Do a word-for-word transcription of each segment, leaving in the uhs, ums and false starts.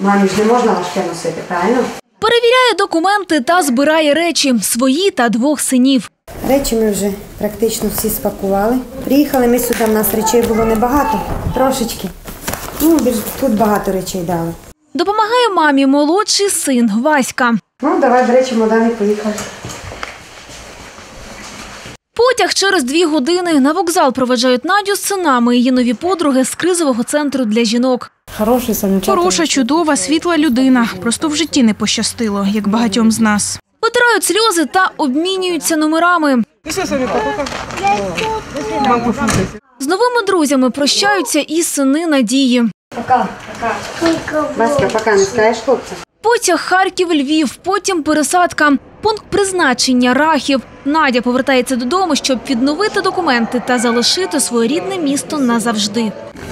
Мамі ж не можна важке носити, правильно? Перевіряє документи та збирає речі – свої та двох синів. Речі ми вже практично всі спакували. Приїхали ми сюди, в нас речей було небагато, трошечки. Ну, тут багато речей дали. Допомагає мамі молодший син Васька. Ну, давай, до речі, Модані поїхали. Потяг через дві години. На вокзал проведжають Надю з синами і її нові подруги з кризового центру для жінок. Хороша, чудова, світла людина. Просто в житті не пощастило, як багатьом з нас. Витирають сльози та обмінюються номерами. З новими друзями прощаються і сини Надії. Пока, пока. Васька, пока, не скажеш хлопцям? Потяг Харків-Львів, потім пересадка. Пункт призначення – Рахів. Надя повертається додому, щоб відновити документи та залишити своє рідне місто назавжди.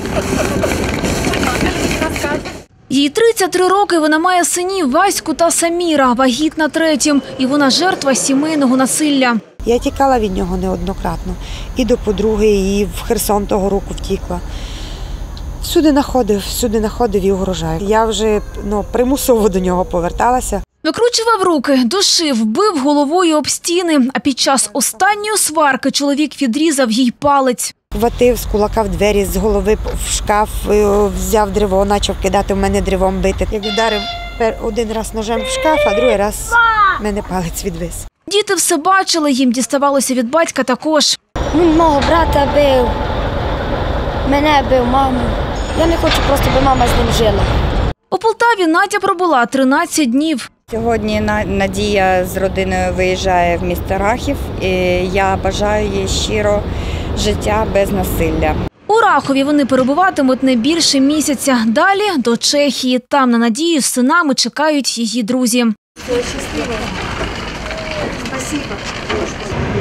Їй тридцять три роки, вона має синів Ваську та Саміра, вагітна третім. І вона жертва сімейного насилля. Я тікала від нього неоднократно. І до подруги, і в Херсон того року втікла. Всюди знаходив, всюди знаходив і угрожає. Я вже ну, примусово до нього поверталася. Викручував руки, душив, бив головою об стіни. А під час останньої сварки чоловік відрізав їй палець. Хватив з кулака в двері, з голови в шкаф, взяв древо, почав кидати в мене древом бити. Я вдарив один раз ножем в шкаф, а другий раз в мене палець відвис. Діти все бачили, їм діставалося від батька також. Він мого брата бив, мене бив, маму. Я не хочу просто, щоб мама з ним жила. У Полтаві Надя пробула тринадцять днів. Сьогодні Надія з родиною виїжджає в місто Рахів, і я бажаю їй щиро життя без насилля. У Рахові вони перебуватимуть не більше місяця. Далі до Чехії. Там на Надію з синами чекають її друзі.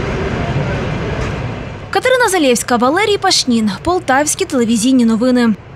Катерина Залєвська, Валерій Пашнін. Полтавські телевізійні новини.